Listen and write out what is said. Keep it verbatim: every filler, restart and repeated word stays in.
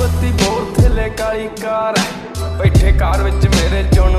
ਬੱਤੀ ਬੋਰ ਥੱਲੇ ਕਾਲੀ ਕਾਰ, ਬੈਠੇ ਕਾਰ ਵਿੱਚ ਮੇਰੇ ਚੁਣ